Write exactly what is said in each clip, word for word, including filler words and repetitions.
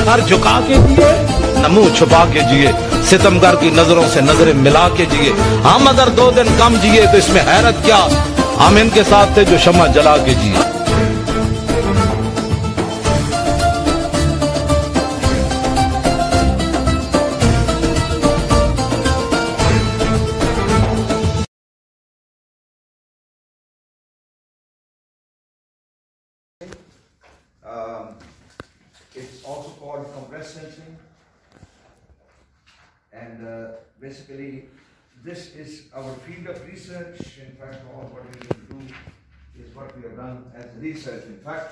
हर झुका के जिए न मुंह छुपा के जिए, सितमगर की नजरों से नजरें मिला के जिए। हम अगर दो दिन कम जिए तो इसमें हैरत क्या, हम इनके साथ थे जो शम्मा जला के जिए। Um, it's also called compressed sensing, and uh, basically this is our field of research. In fact, all what we will do is what we have done as research, in fact.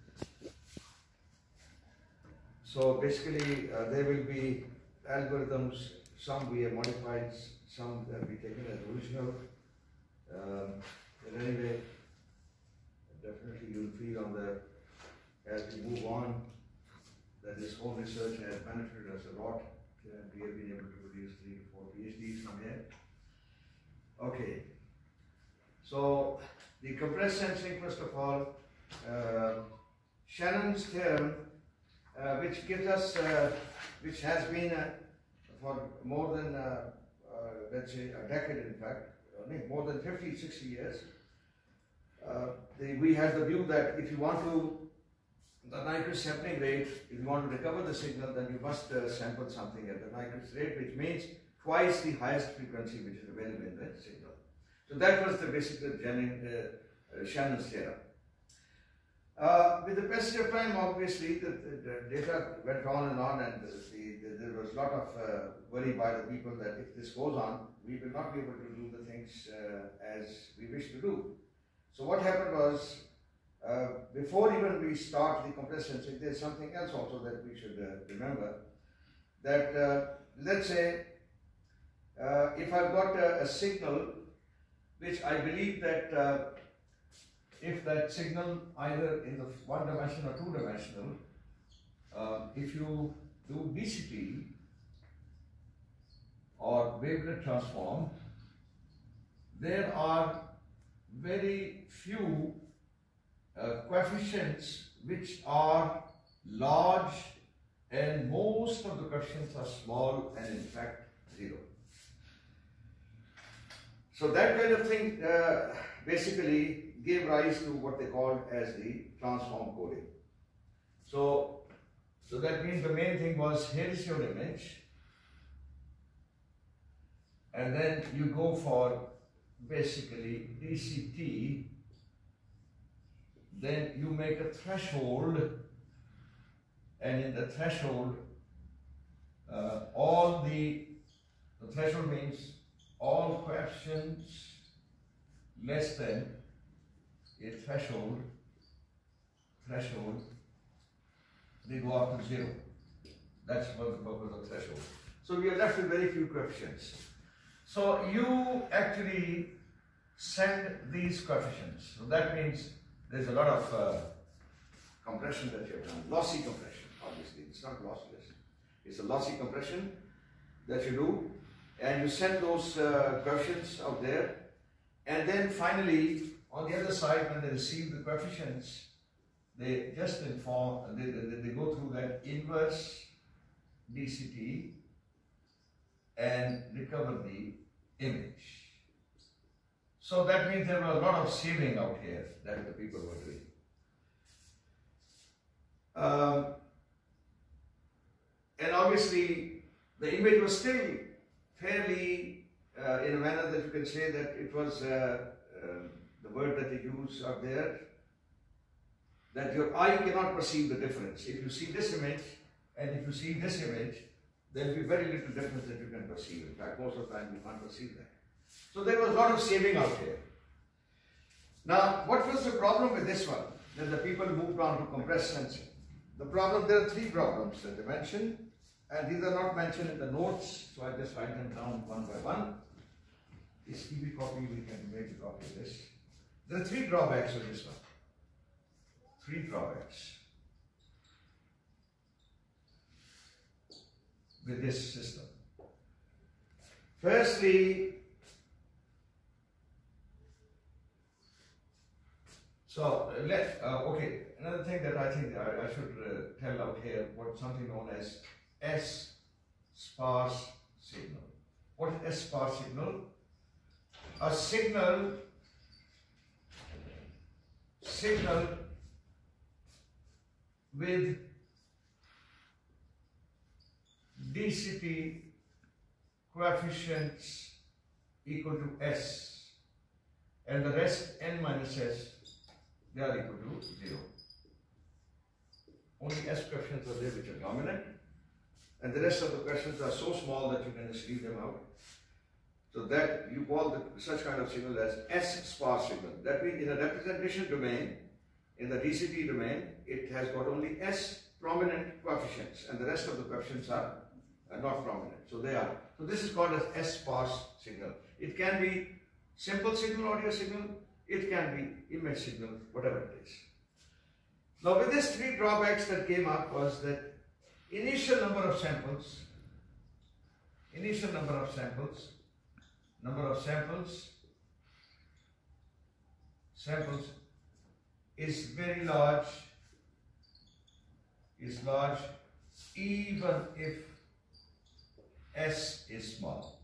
So basically uh, there will be algorithms, some we have modified, some have been taken as original. Um, in any way, definitely you will feel on the as we move on, that this whole research has benefited us a lot, and we have been able to produce three to four PhDs from here. Okay, so the compressed sensing, first of all, uh, Shannon's theorem, uh, which gives us, uh, which has been uh, for more than, uh, uh, let's say, a decade, in fact, I mean, more than fifty, sixty years. Uh, the, we had the view that if you want to the Nyquist sampling rate, if you want to recover the signal, then you must uh, sample something at the Nyquist rate, which means twice the highest frequency which is available in the signal. So that was the basic uh, uh, Shannon's theorem. Uh, with the passage of time, obviously, the, the, the data went on and on, and the, the, there was a lot of uh, worry by the people that if this goes on, we will not be able to do the things uh, as we wish to do. So what happened was, Uh, before even we start the compressed sensing, there is something else also that we should uh, remember. That uh, let's say uh, if I've got a, a signal which I believe that uh, if that signal either in the one dimension or two dimensional, uh, if you do D C T or wavelet transform, there are very few Uh, coefficients which are large, and most of the coefficients are small and in fact zero. So that kind of thing uh, basically gave rise to what they called as the transform coding. So, so that means the main thing was, here is your image, and then you go for basically D C T. Then you make a threshold, and in the threshold, uh, all the, the threshold means all coefficients less than a threshold, threshold, they go up to zero. That's what the purpose of threshold. So we are left with very few coefficients. So you actually send these coefficients. So that means there's a lot of uh, compression that you have done, lossy compression, obviously. It's not lossless. It's a lossy compression that you do, and you send those uh, coefficients out there, and then finally, on the other side, when they receive the coefficients, they just inform, they, they, they go through that inverse D C T and recover the image. So that means there were a lot of saving out here that the people were doing. Um, and obviously, the image was still fairly uh, in a manner that you can say that it was uh, uh, the word that they use out there, that your eye cannot perceive the difference. If you see this image and if you see this image, there will be very little difference that you can perceive. In fact, most of the time you can't perceive that. So there was a lot of saving out here. Now, what was the problem with this one? Then the people moved on to compressed sensing. The problem, there are three problems that they mentioned, and these are not mentioned in the notes, so I just write them down one by one. This T V copy, we can make a copy of this. There are three drawbacks with this one. Three drawbacks with this system. Firstly, So uh, let uh, okay. Another thing that I think I, I should uh, tell out here, what something known as S sparse signal. What is S sparse signal? A signal signal with density coefficients equal to S, and the rest n minus S, they are equal to zero. Only S coefficients are there which are dominant, and the rest of the coefficients are so small that you can just leave them out. So that you call the, such kind of signal as S sparse signal. That means in a representation domain, in the D C T domain, it has got only S prominent coefficients, and the rest of the coefficients are, are not prominent. So they are. So this is called as S sparse signal. It can be simple signal, audio signal. It can be image signal, whatever it is. Now with these three drawbacks that came up was that initial number of samples, initial number of samples, number of samples, samples is very large, is large even if S is small.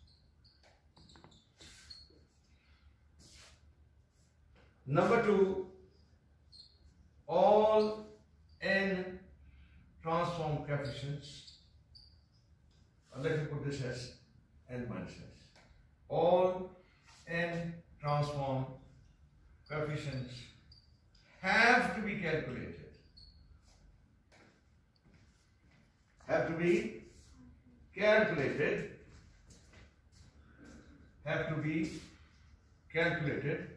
Number two, all n transform coefficients, or let me put this as n minus S. All n transform coefficients have to be calculated. Have to be calculated. Have to be calculated.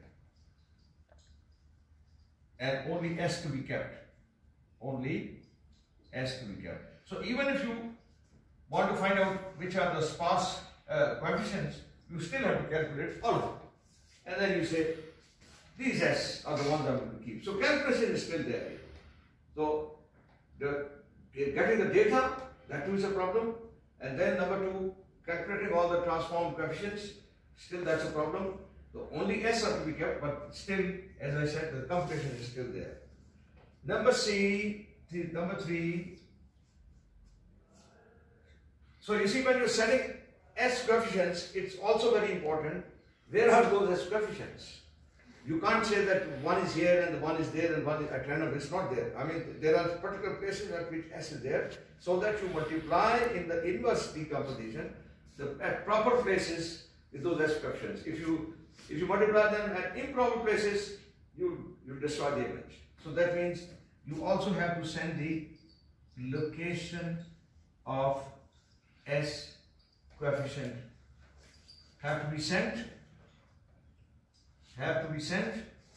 And only S to be kept. Only S to be kept. So even if you want to find out which are the sparse uh, coefficients, you still have to calculate all of them. And then you say, these S are the ones I'm going to keep. So calculation is still there. So the, getting the data, that too is a problem. And then number two, calculating all the transform coefficients, still that's a problem. So only S are to be kept, but still, as I said, the computation is still there. Number C, th number three. So you see, when you're setting S coefficients, it's also very important. Where are those S coefficients? You can't say that one is here and one is there and one is at random. It's not there. I mean, there are particular places at which S is there, so that you multiply in the inverse decomposition the at proper places with those S coefficients. If you if you multiply them at improper places, you you destroy the image. So that means you also have to send the location of S coefficient have to be sent. Have to be sent,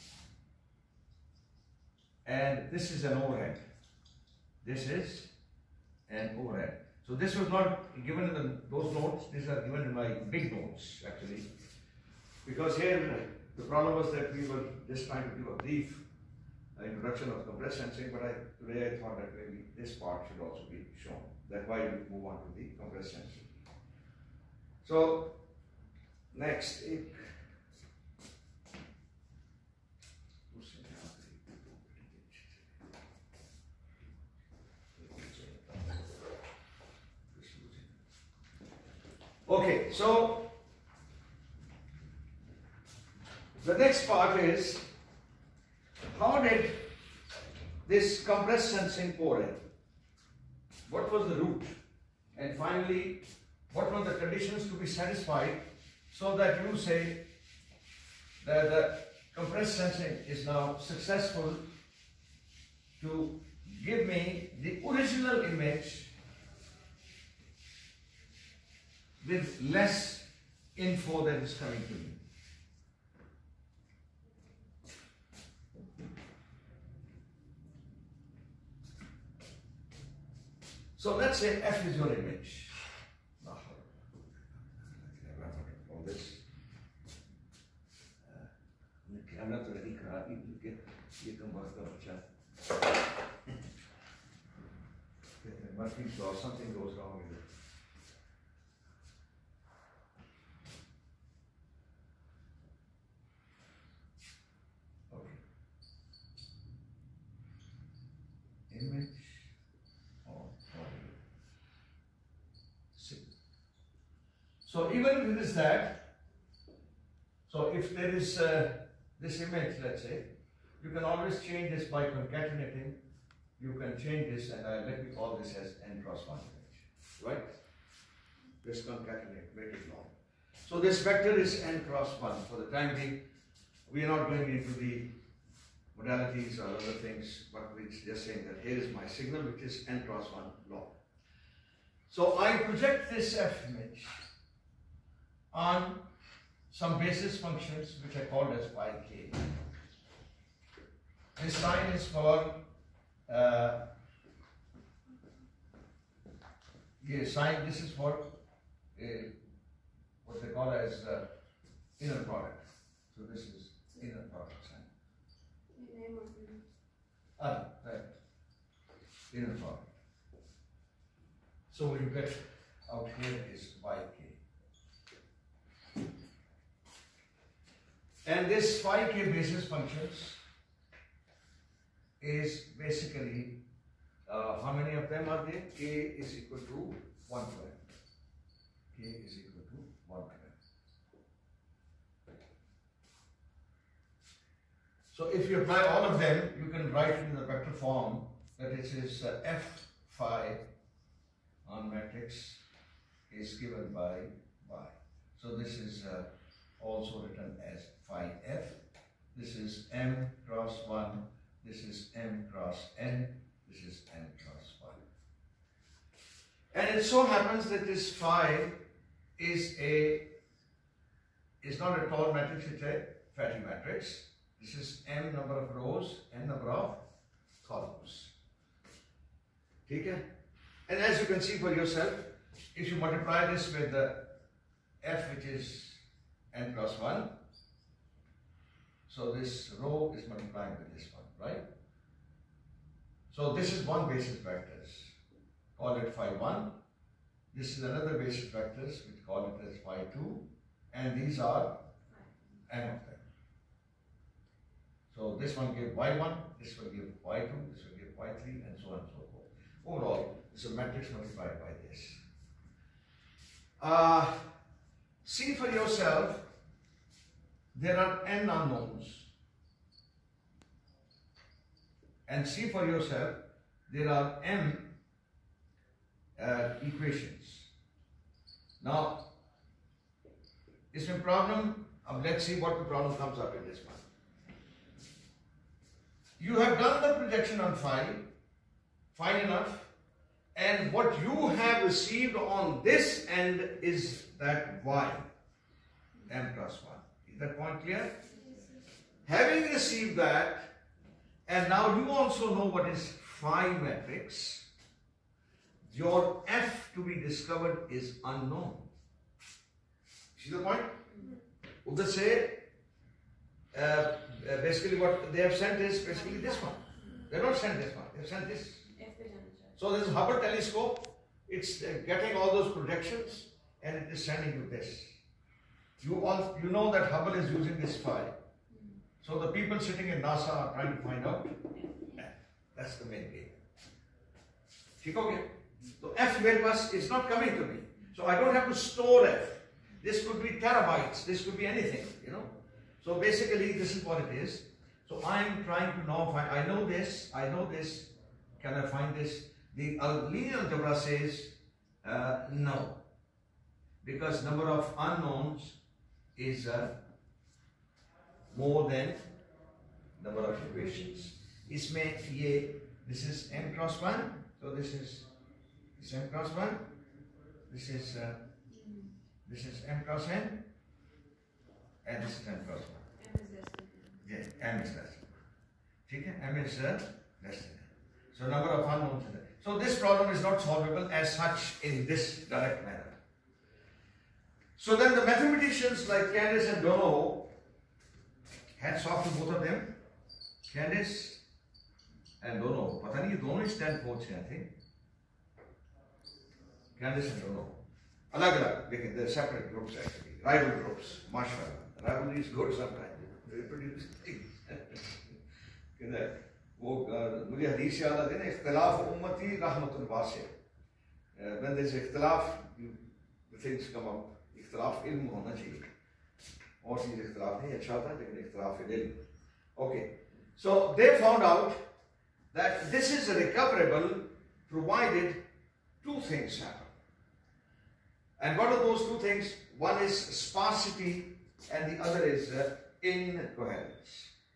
and this is an overhead. This is an overhead. So this was not given in the, those notes. These are given in my big notes actually, because here the problem was that we were just trying to give a brief uh, introduction of compressed sensing, but I, today I thought that maybe this part should also be shown. That's why we move on to the compressed sensing. So next. It, Okay, so the next part is, how did this compressed sensing pour in? What was the root? And finally, what were the conditions to be satisfied so that you say that the compressed sensing is now successful to give me the original image with less info that is coming to me. So let's say F is your image. All this. I'm not ready. You can work the chat. There must be so something goes wrong with it. So even if it is that, so if there is uh, this image, let's say, you can always change this by concatenating. You can change this, and uh, let me call this as n cross one image, right? This concatenate, make it long. So this vector is n cross one. For the time being, we are not going into the modalities or other things, but we're just saying that here is my signal, which is n cross one long. So I project this f image on some basis functions which are called as phi k. This sign is for uh, yeah, sign. This is for uh, what they call as uh, inner product. So this is inner product sign. Ah, right. Inner product. So what you get out here is phi k. And this phi k basis functions is basically, uh, how many of them are there? K is equal to one to n. K is equal to one to n. So if you apply all of them, you can write in the vector form that it is uh, f phi on matrix is given by y. So this is uh, also written as phi f. This is m cross one. This is m cross n. This is n cross one. And it so happens that this phi is a is not a tall matrix, it's a fatty matrix. This is m number of rows, n number of columns. Okay? And as you can see for yourself, if you multiply this with the f, which is n plus one, so this row is multiplying with this one, right? So this is one basis vectors, call it phi one. This is another basis vectors, which call it as phi two, and these are n of them. So this one give y one, this will give y two, this will give y three, and so on and so forth. Overall, it's a matrix multiplied by this. Uh, see for yourself, there are n unknowns. And see for yourself, there are m uh, equations. Now, this one problem, um, let's see what the problem comes up in this one. You have done the projection on phi, fine enough, and what you have received on this end is that y, m plus one. Is that point clear? Having received that, and now you also know what is phi matrix, your f to be discovered is unknown. See the point? Uddha say, uh, basically what they have sent is basically this one. They don't send this one, they have sent this. So this Hubble telescope, it's uh, getting all those projections and it is sending you this. You all, you know that Hubble is using this phi. So the people sitting in NASA are trying to find out. That's the main game. Okay? So F mere paas is not coming to me. So I don't have to store F. This could be terabytes, this could be anything, you know. So basically this is what it is. So I'm trying to know, if I, I know this, I know this, can I find this? The uh, linear algebra says uh, no. Because number of unknowns is uh, more than number of equations. Isme ye, this is m cross one, so this is this m cross one, this is uh, this is m cross n, and this is m cross one. Yeah, m is less than. Okay, m is uh, less than n. So number of unknowns is there. So this problem is not solvable as such in this direct manner. So then the mathematicians like Candace and Dono, hats off to both of them. Candace and Dono, pata nahi ye dono Stanford se, I think. Candace and Dono. Alag alag, they're separate groups actually, rival groups, mashallah. Rivalry is good sometimes, they produce things. वो मुझे हदीस याद आती है ना, इख्तिलाफ उम्मती रहमतुल वासिअ. When there's इख्तिलाफ, the things come up इख्तलाफ इल्म होना चाहिए, और चीज़ इख्तलाफ नहीं अच्छा था लेकिन इख्तलाफ इल्म. Okay, so they found out that this is recoverable provided two things happen. And what are those two things? One is sparsity and the other is uh, incoherence.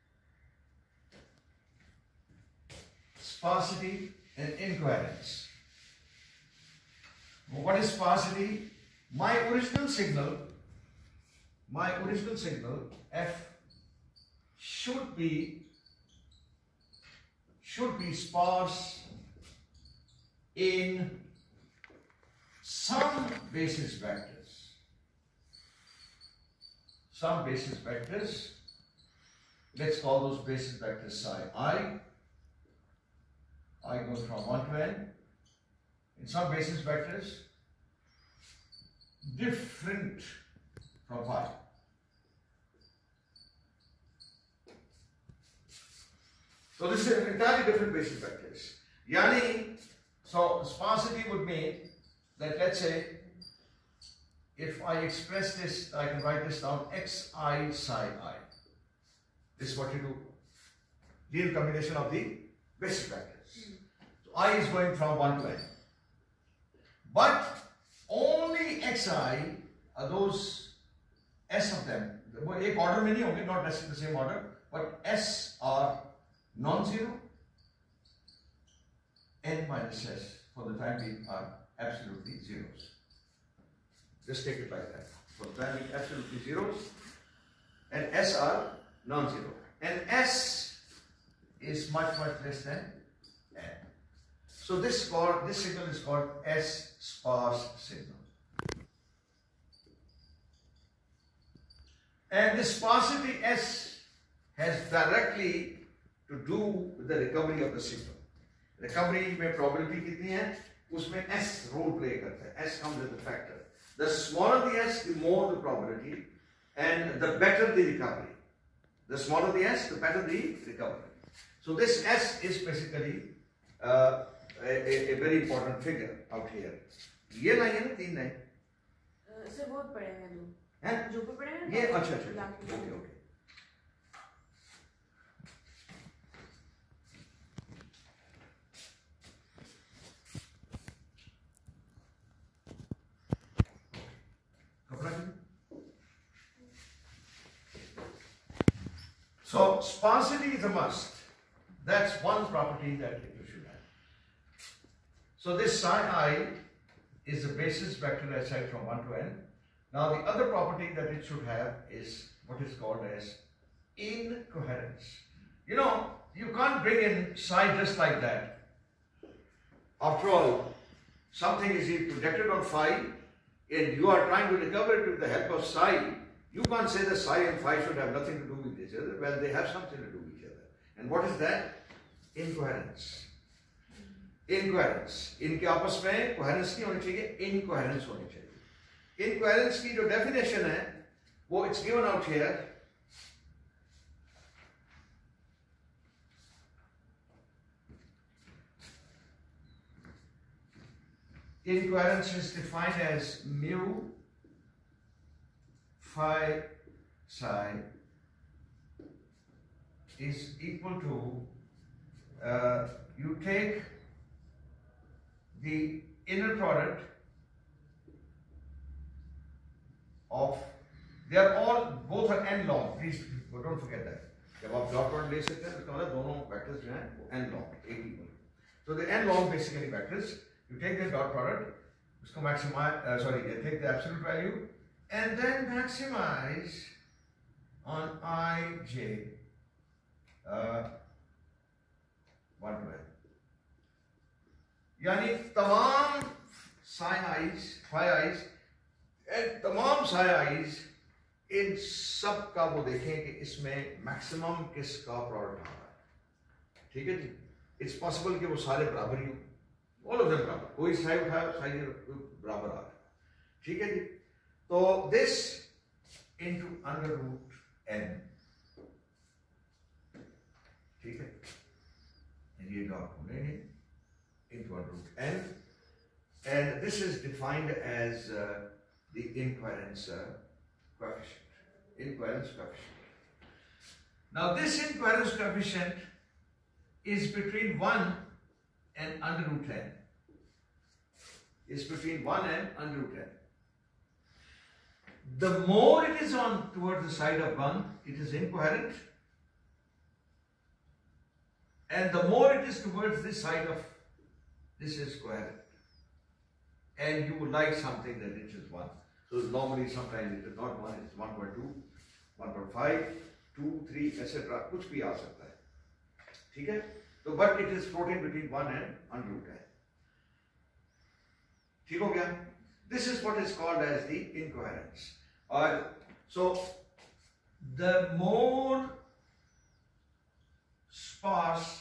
Sparsity and incoherence. What is sparsity? My original signal, my original signal F should be should be sparse in some basis vectors. Some basis vectors. Let's call those basis vectors psi I. I goes from one to n. In some basis vectors, different from phi. So this is entirely different basis vectors. Yani, so sparsity would mean that, let's say, if I express this, I can write this down, xi psi I. This is what you do. Linear combination of the basis vectors. So I is going from one to n. But only xi are those s of them. एक order में नहीं होंगे, not necessarily the same order, but s are non-zero. N minus s for the time being are absolutely zeros. Just take it like that. For the time being, absolutely zeros, and s are non-zero. And s is much much less than n. So this is called, this signal is called S sparse signal. And this sparsity S has directly to do with the recovery of the signal. Recovery में probability कितनी है? उसमें S role play करता है. S comes as a factor. The smaller the S, the more the probability, and the better the recovery. The smaller the S, the better the recovery. So this S is basically uh, a, a, a very important figure out here. ये line है ना, तीन line. Sir बहुत पढ़ेंगे जो. हैं? जो भी पढ़ेंगे. ये अच्छा अच्छा. Okay okay. So sparsity is a must. That's one property that you should have. So this psi I is a basis vector as I said from one to n. Now the other property that it should have is what is called as incoherence. You know, you can't bring in psi just like that. After all, something is projected on phi and you are trying to recover it with the help of psi. You can't say that psi and phi should have nothing to do with each other. Well, they have something to do with each other. And what is that? Incoherence. Incoherence. इनके आपस में coherence नहीं होनी चाहिए, incoherence होनी चाहिए. Incoherence की जो definition है, वो it's given out here. Incoherence is defined as mu phi psi is equal to, uh, you take the inner product of, they are all, both are n long, please don't forget that. जब आप dot product ले सकते हैं, इसका मतलब दोनों vectors जो हैं वो n long, एक equal. So the n long basically vectors, you take the dot product, उसको maximize, uh, sorry, you take the absolute value, and then maximize on ij uh, one to n. यानी तमाम psi i's, phi i's, and तमाम psi i's, इन सब का वो देखें कि इसमें maximum किसका product आ रहा है. ठीक है जी? It's possible कि वो सारे बराबर ही हो, all of them बराबर, कोई psi उठाए psi बराबर आ रहा है. ठीक है जी? So this into under root n, ठीक है, and ये dot होने into under root n, and this is defined as uh, the incoherence uh, coefficient. Incoherence coefficient. Now this incoherence coefficient is between one and under root ten. It's between one and under root ten. The more it is on towards the side of one, it is incoherent. And the more it is towards this side of, this is coherent. And you would like something that reaches one. So normally sometimes it is not one, it's one point two, one point five, two, three, et cetera. Kuch bhi aa sakta hai. Okay? So, but it is floating between one and under root ten. ठीक हो गया? This is what is called as the incoherence. Or so the more sparse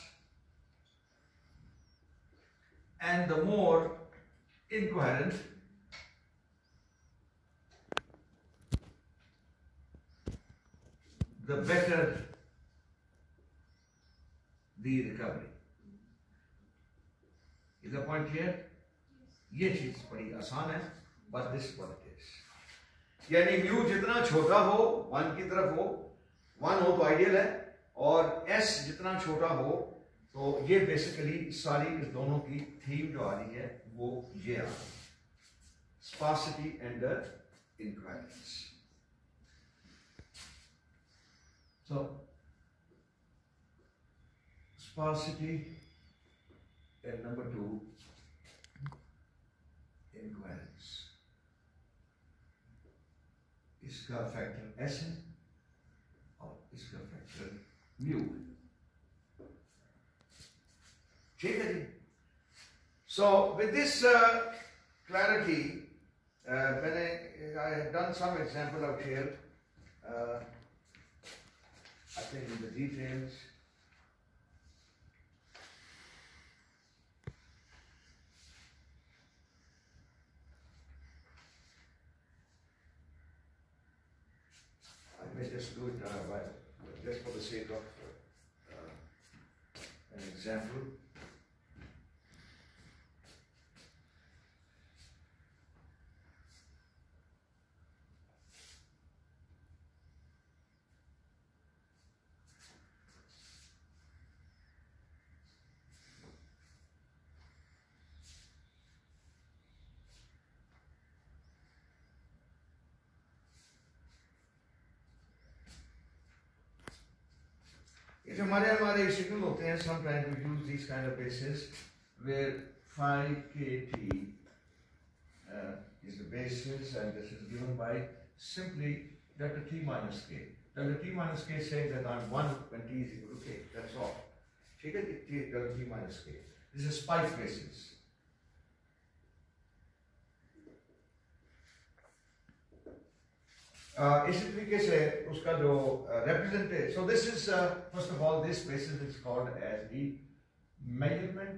and the more incoherent the better the recovery. Is the point clear? ये चीज बड़ी आसान है, but this is what it is. यानी mu जितना छोटा हो one की तरफ हो, वन हो तो आइडियल है, और एस जितना छोटा हो तो ये बेसिकली सारी इस दोनों की थीम जो आ रही है वो ये आ रही है, sparsity and the incoherence. So sparsity and number two, incoherence. इसका फैक्टर एस है और इसका फैक्टर म्यू है. ठीक है जी. So with this uh, clarity, uh, मैंने I have done some example out here. Uh, I think in the details. I may just do it uh, by, just for the sake of uh, an example. If हमारे हमारे signal होते हैं, sometimes we use these kind of bases where phi k t uh, is the basis, and this is given by simply delta t minus k. Delta t minus k saying that I'm one when t is equal to k. That's all. ठीक है, t delta t minus k. This is spike basis. Uh, इसी तरीके से उसका जो represented, so this is uh, first of all this basis is called as the measurement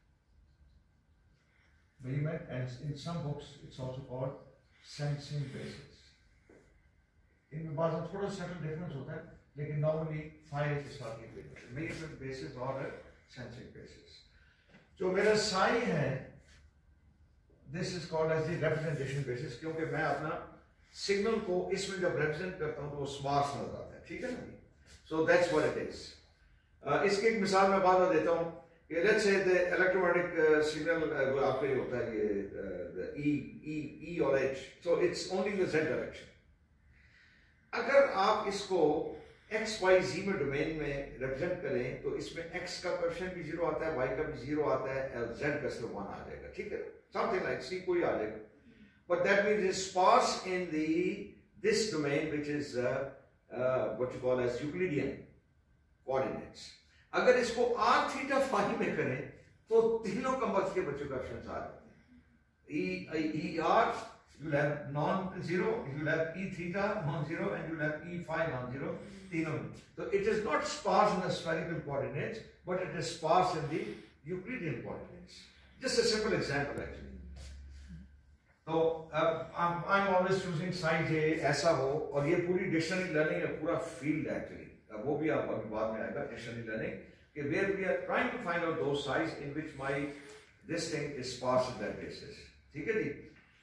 measurement and in some books it's also called sensing basis. इनमें बाद में थोड़ा subtle difference होता है, लेकिन normally phi is the measurement basis or sensing basis. जो मेरा psi है, this is called as the representation basis, क्योंकि मैं अपना सिग्नल को इसमें जब रिप्रेजेंट करता हूं तो वो स्पार्स नजर आता है. ठीक है ना? So that's what it is. इसकी एक मिसाल मैं बाद में देता हूं कि let's say the electromagnetic signal वो आपके होता है ये ई ई ई और H, so it's only in the Z direction. अगर आप इसको एक्स वाई जी में डोमेन में रिप्रेजेंट करें तो इसमें एक्स का कोएफिशिएंट भी जीरो आता है, वाई का भी जीरो आता है, और जेड का सिर्फ वन आ जाएगा. ठीक है, समथिंग लाइक सी कोई आ जाएगा. But that means it's sparse in the this domain, which is uh, uh, what you call as Euclidean coordinates. अगर इसको r theta phi में करें तो तीनों कंबक्स के बच्चों का ऑप्शन आ जाते हैं. E E R you will have non-zero, you will have E theta non-zero, and you will have E phi non-zero. तीनों. So it is not sparse in the spherical coordinates, but it is sparse in the Euclidean coordinates. Just a simple example actually. तो I'm I'm always choosing psi j ऐसा हो, और ये पूरी dictionary learning है, पूरा field actually, वो भी आप अभी बाद में आएगा डिक्शनरी लर्निंग कि where we are trying to find out those psis in which my this thing is sparse at that basis. ठीक है जी.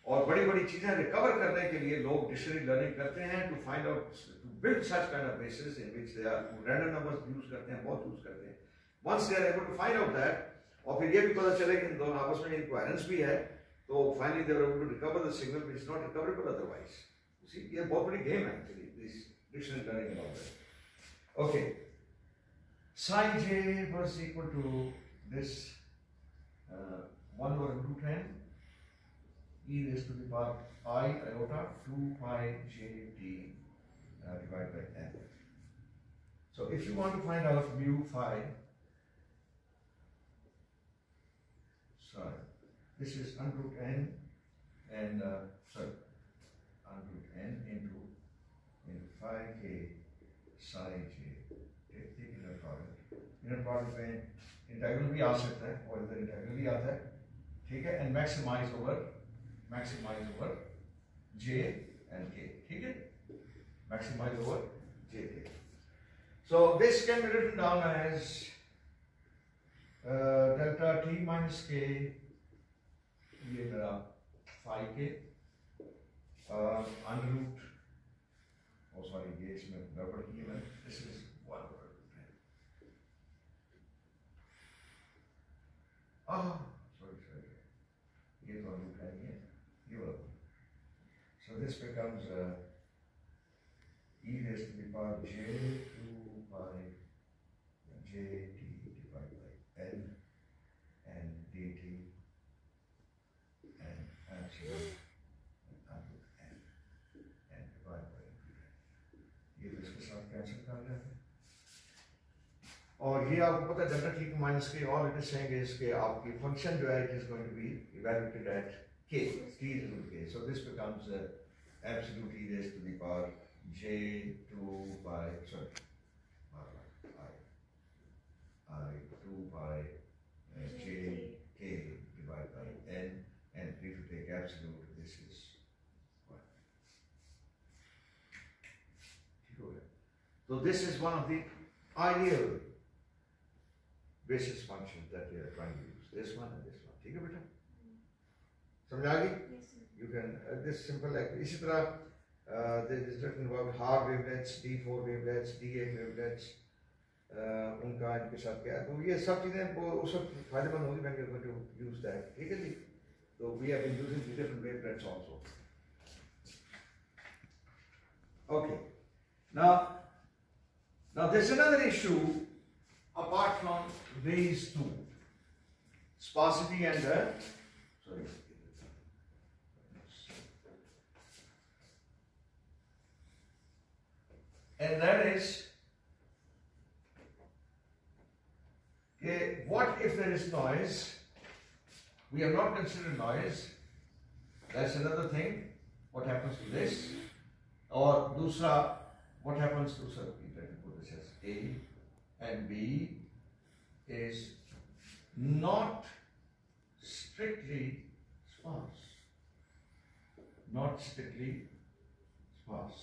और बड़ी बड़ी चीजें रिकवर करने के लिए लोग डिक्शनरी लर्निंग करते हैं to find out to build such kind of basis in which they are random numbers use करते हैं, बहुत यूज करते हैं. Once they are able to find out that, और फिर ये भी पता चले कि इन दोनों आपस में इनकोहेरेंस भी है, तो finally they are able to recover the signal which is not recoverable otherwise. You see, ये बहुत बड़ी गेम है actually this dictionary learning and all that. Okay, psi j was equal to this uh, one over root n e raised to the power I iota two pi j t uh, divided by n. So if you want to find out mu phi, sorry, this is under root n and uh, sorry, under root n into into phi k psi j. take inner product. Inner product में integral भी आ सकता है और इधर integral भी आता है, ठीक है, and maximize over maximize over j and k, ठीक है, maximize over j k. So this can be written down as uh, delta t minus k, ये मेरा phi k uh, under root, oh sorry, ये इसमें गड़बड़ की है, this is one over root n. Ah, sorry, sorry, ये तो root n है, ये वाला. So this becomes uh, e raised to the power j two pi j t divided by n and dt and absolute under n and divided by n. ये तो इसके साथ cancel कर रहे हैं, और ये आपको पता है डेल्टा टी माइनस के, और इट इज सेइंग इज के आपकी फंक्शन जो है it is going to be evaluated at k, t is equal to k. So this becomes uh, absolute e raised to the power j two pi, sorry, I, I two pi uh, j k divided by n, and if you take absolute, this is what? So this is one of the ideal basis functions that we are trying to use. This one and this one. ठीक है बेटा? समझ आ गई? You can uh, this simple like इसी तरह uh, there is written about hard wavelets, D four wavelets, D eight wavelets, uh, उनका इनके साथ क्या है, तो ये सब चीजें वो उस वक्त फायदेमंद होगी when we are going to use that. ठीक है जी? So we have been using the different wavelets also. Okay. Now, now there's another issue apart from these two, sparsity and uh, sorry. And that is, okay, what if there is noise? We have not considered noise. That's another thing. What happens to this? Or dusra, what happens to, sir, let me put this as A and B is not strictly sparse. Not strictly sparse.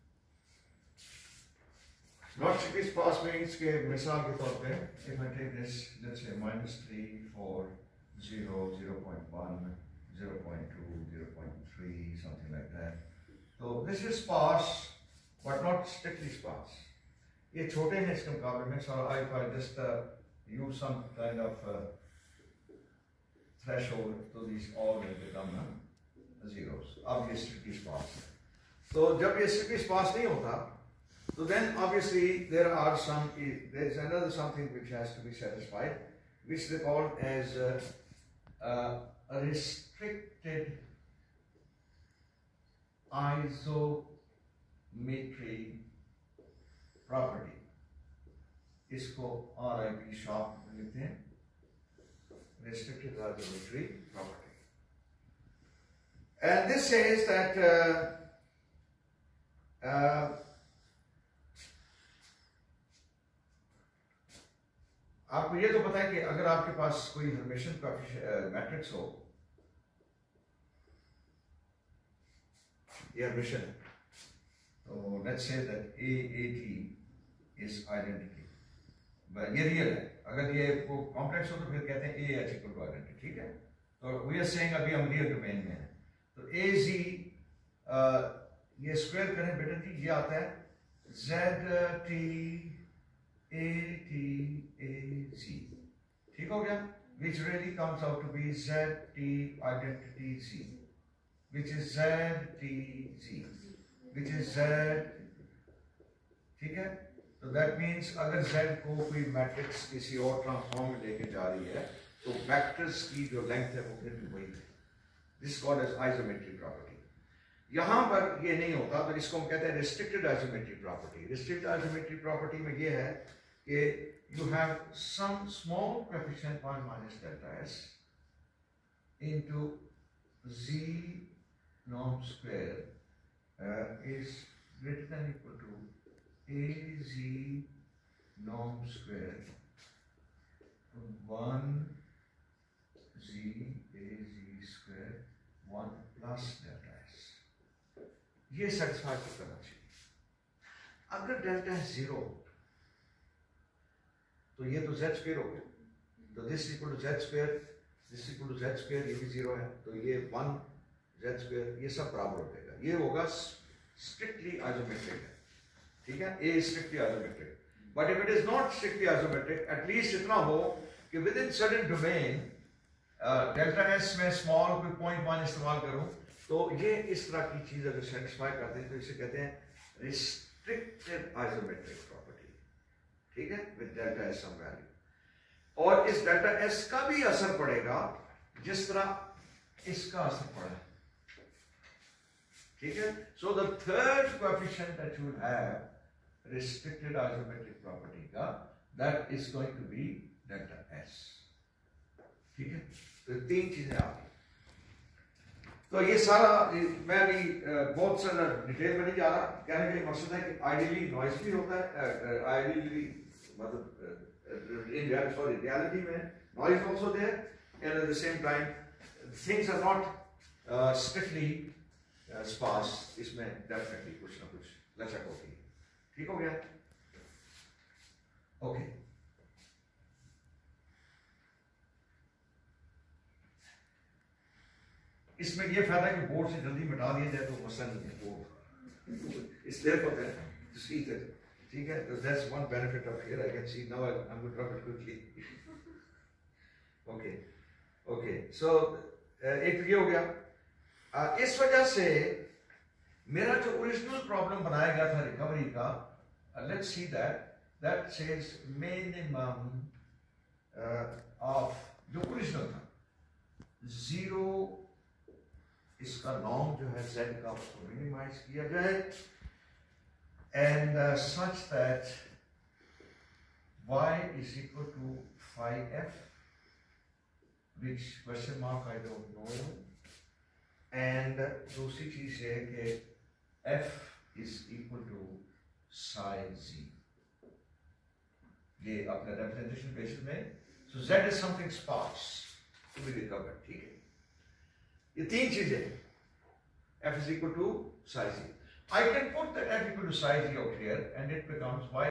Not strictly sparse means के मिसाल के तौर पे if I take this, let's say minus three, four, zero, zero point one, zero point two, zero point three, something like that. So this is sparse, but not strictly sparse. ये छोटे हैं इसके मुकाबले में, so if I just uh, use some kind of uh, threshold to these all will become uh, zeros. अब ये strictly sparse है. तो जब ये strictly sparse नहीं होता, so then obviously there are some, there is another something which has to be satisfied, which they call as uh, uh, a restricted isometry property. इसको R I P short में लिखते हैं, restricted isometry property. And this says that uh, uh, आपको ये तो पता है कि अगर आपके पास कोई हर्मेशन मैट्रिक्स हो, ये हर्मेशन है, तो let's say that A A T is identity, ये रियल है. अगर ये वो कॉम्प्लेक्स हो तो फिर कहते हैं A H equal to identity. ठीक है, तो वी आर सेइंग अभी हम रियल डोमेन में हैं, तो तो ए जी ये स्क्वायर करें बेटा जी, ये आता है Z T A T A G, ठीक हो गया, which really comes out to be Z T identity Z, which is Z T Z, which is Z, ठीक है। तो that means अगर Z को कोई मैट्रिक्स किसी और ट्रांसफॉर्म में लेके जा रही है तो वेक्टर्स की जो लेंथ है वो फिर भी वही है। This is called as isometry property। यहाँ पर ये नहीं होता तो इसको हम कहते हैं restricted isometry property। restricted isometry property में ये है कि you have some small coefficient one minus delta s into z norm square uh, is greater than or equal to a z norm square one z a z square one plus delta s। ये satisfy करना चाहिए। अगर delta s zero तो ये तो z square हो गया, तो this equal to z square, this equal to z square, ये भी जीरो है, तो ये वन z स्क्वायर, ये सब बराबर हो जाएगा। ये होगा स्ट्रिक्टली आइसोमेट्रिक है, ठीक है, a strictly isometric. But if it is not strictly isometric, at least इतना हो कि within certain domain delta S में स्मॉल कोई पॉइंट वन इस्तेमाल करूं तो ये इस तरह की चीज अगर सेटिस्फाई करते हैं तो इसे कहते हैं रिस्ट्रिक्टेड आइसोमेट्रिक प्रॉपर्टी, ठीक है, with delta S some value. और इस डेल्टा एस का भी असर पड़ेगा जिस तरह इसका असर पड़ा, ठीक है। So the third coefficient that you have restricted isometric property का, that is going to be delta S, ठीक है। तो तीन चीजें आ गई। तो ये सारा मैं भी बहुत सारा डिटेल में नहीं जा रहा, कहने का मकसद है कि आइडियली नॉइज भी होता है, आइडियली मतलब इन रियलिटी सॉरी रियलिटी में noise also there and at the same time things are not strictly sparse, इसमें डेफिनेटली कुछ ना कुछ लचक होती है, ठीक हो गया, ओके। इसमें ये फायदा है कि बोर्ड से जल्दी मिटा दिया जाए तो मसला नहीं है, बोर्ड इस देर पर है to see that, ठीक है। तो that's one benefit of here, I can see now I, I'm going to drop it quickly, okay, okay, so uh, एक ये हो गया। uh, इस वजह से मेरा जो ओरिजिनल प्रॉब्लम बनाया गया था रिकवरी का, let's see that that says minimum uh, of जो ओरिजिनल था जीरो, इसका नॉर्म जो है z का उसको मिनिमाइज किया जाए and such that y is equal to phi f, which question mark I don't know, and दूसरी चीज है कि f is equal to psi z, ये अपने representation basis में, so z is something sparse to be recovered, ठीक है। ये तीन चीजें, f is equal to psi z. I can put that f equal to psi z out here and it becomes y